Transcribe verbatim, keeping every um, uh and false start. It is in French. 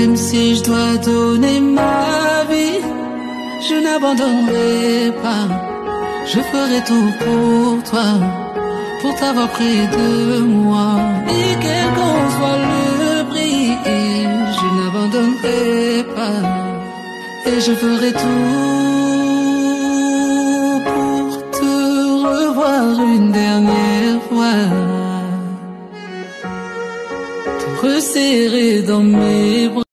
Même si je dois donner ma vie, je n'abandonnerai pas. Je ferai tout pour toi, pour t'avoir près de moi. Et quel qu'en soit le prix, je n'abandonnerai pas. Et je ferai tout pour te revoir une dernière fois, te resserrer dans mes bras.